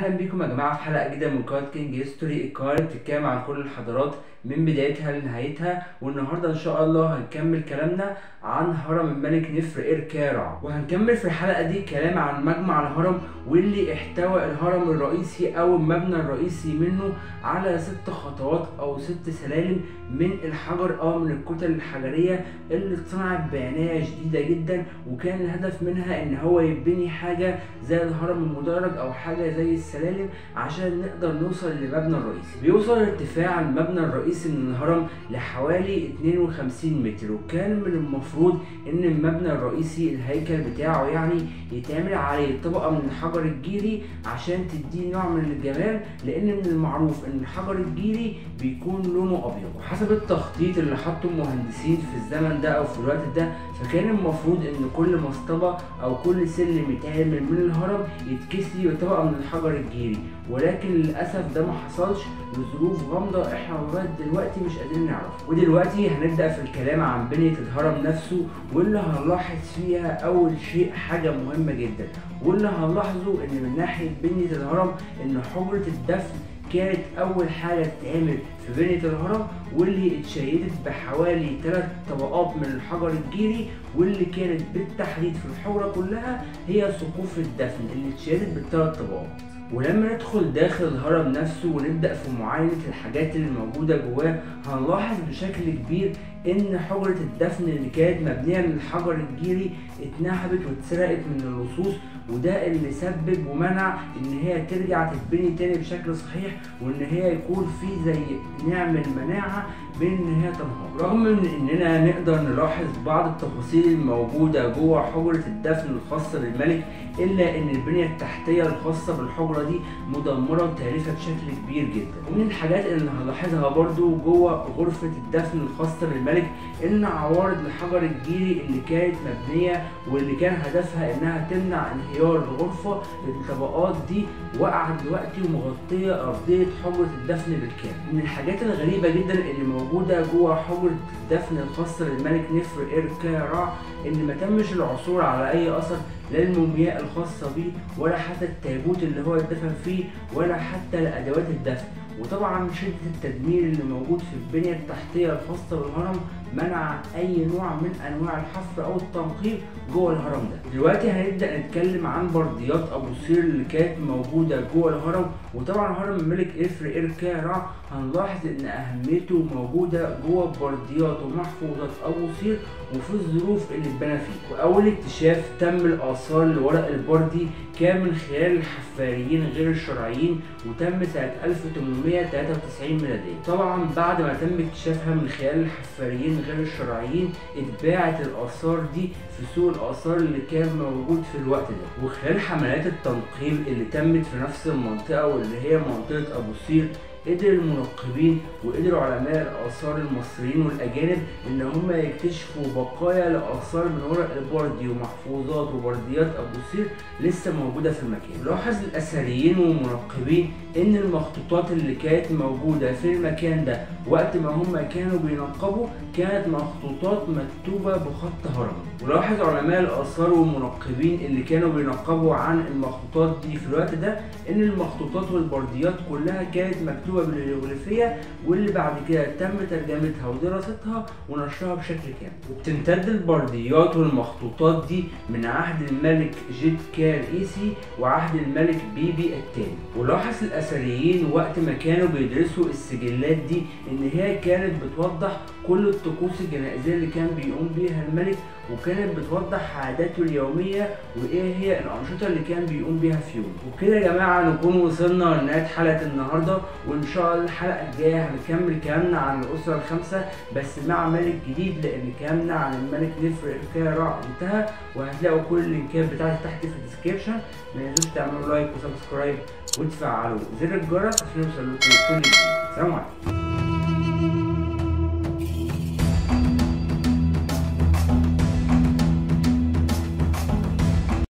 اهلا بيكم يا جماعه في حلقه جديده من قناه كينج هيستوري، القناه اللي بتتكلم عن كل الحضارات من بدايتها لنهايتها. والنهارده ان شاء الله هنكمل كلامنا عن هرم الملك نفر إركارع، وهنكمل في الحلقه دي كلام عن مجمع الهرم واللي احتوى الهرم الرئيسي او المبنى الرئيسي منه على 6 خطوات او 6 سلالم من الحجر او من الكتل الحجريه اللي اتصنعت بعنايه شديده جدا، وكان الهدف منها ان هو يبني حاجه زي الهرم المدرج او حاجه زي السلالم عشان نقدر نوصل للمبنى الرئيسي. بيوصل ارتفاع المبنى الرئيسي من الهرم لحوالي 52 متر، وكان من المفروض ان المبنى الرئيسي الهيكل بتاعه يعني يتعمل عليه طبقه من الحجر الجيري عشان تديه نوع من الجمال، لان من المعروف ان الحجر الجيري بيكون لونه ابيض. وحسب التخطيط اللي حطه المهندسين في الزمن ده او في الوقت ده، فكان المفروض ان كل مصطبه او كل سلم يتعمل من الهرم يتكسي بطبقه من الحجر الجيري، ولكن للاسف ده ما حصلش لظروف غامضه احنا لغايه دلوقتي مش قادرين نعرف. ودلوقتي هنبدا في الكلام عن بنيه الهرم نفسه، واللي هنلاحظ فيها اول شيء حاجه مهمه جدا، واللي هنلاحظه ان من ناحيه بنيه الهرم ان حجره الدفن كانت اول حاجه تتعمل في بنيه الهرم، واللي اتشيدت بحوالي 3 طبقات من الحجر الجيري، واللي كانت بالتحديد في الحجره كلها هي سقوف الدفن اللي اتشيدت ب3 طبقات. ولما ندخل داخل الهرم نفسه ونبدأ في معاينة الحاجات اللي موجودة جواه، هنلاحظ بشكل كبير ان حجرة الدفن اللي كانت مبنية من الحجر الجيري اتنهبت واتسرقت من اللصوص، وده اللي سبب ومنع ان هي ترجع تتبني تاني بشكل صحيح، وان هي يكون في زي نعمل مناعة من ان هي تنهار. رغم من اننا نقدر نلاحظ بعض التفاصيل الموجودة جوه حجرة الدفن الخاصة بالملك، الا ان البنية التحتية الخاصة بالحجرة دي مدمرة وتالفة بشكل كبير جدا. ومن الحاجات اللي هنلاحظها برضو جوه غرفة الدفن الخاصة بالملك ان عوارض الحجر الجيري اللي كانت مبنية واللي كان هدفها انها تمنع انهيار الغرفة، الطبقات دي وقعت دلوقتي ومغطية ارضية حجرة الدفن بالكامل. من الحاجات الغريبة جدا اللي موجودة جوه حجرة الدفن الخاصة بالملك نفر إركارع ان ما تمش العثور على اي اثر لا المومياء الخاصة بيه، ولا حتى التابوت اللي هو اتدفن فيه، ولا حتى لأدوات الدفن. وطبعا شدة التدمير اللي موجود في البنية التحتية الخاصة بالهرم منع أي نوع من أنواع الحفر أو التنقيب جوه الهرم ده. دلوقتي هنبدأ نتكلم عن برديات أبو سير اللي كانت موجودة جوه الهرم. وطبعا هرم الملك نفر إركارع هنلاحظ إن أهميته موجودة جوه برديات ومحفوظات أبو سير وفي الظروف اللي اتبنى فيه. وأول اكتشاف تم الآثار لورق البردي كان من خلال الحفاريين غير الشرعيين، وتم سنة 1893 ميلادية. طبعا بعد ما تم اكتشافها من خلال الحفاريين غير الشرعيين، اتباعت الآثار دي في سوق الآثار اللي كان موجود في الوقت ده. وخلال حملات التنقيب اللي تمت في نفس المنطقة واللي هي منطقة أبو سير، قدر المنقبين وقدروا علماء الآثار المصريين والأجانب إن هم يكتشفوا بقايا لآثار من ورق البردي ومحفوظات وبرديات أبو سير لسه موجودة في المكان. لاحظ الأثريين والمنقبين إن المخطوطات اللي كانت موجودة في المكان ده وقت ما هم كانوا بينقبوا كانت مخطوطات مكتوبة بخط هرمي. ولاحظ علماء الآثار والمنقبين اللي كانوا بينقبوا عن المخطوطات دي في الوقت ده إن المخطوطات والبرديات كلها كانت مكتوبة بالهيروغليفية، واللي بعد كده تم ترجمتها ودراستها ونشرها بشكل كامل. وبتمتد البرديات والمخطوطات دي من عهد الملك جيد كار إيسي وعهد الملك بيبي الثاني. ولاحظ الأثريين وقت ما كانوا بيدرسوا السجلات دي إن هي كانت بتوضح كل الطقوس الجنائزية اللي كان بيقوم بيها الملك، وكانت بتوضح عاداته اليومية وايه هي الأنشطة اللي كان بيقوم بيها في يومه. وبكده يا جماعة نكون وصلنا لنهاية حلقة النهاردة، وإن شاء الله الحلقة الجاية هنكمل كلامنا عن الأسرة الخمسة بس مع ملك جديد، لأن كلامنا عن الملك نفر إركارع انتهى. وهتلاقوا كل اللينكات بتاعتي تحت في الديسكريبشن. ما تنسوش تعملوا لايك وسبسكرايب وتفعلوا زر الجرس عشان يوصل لكم كل جديد. سلام عليكم.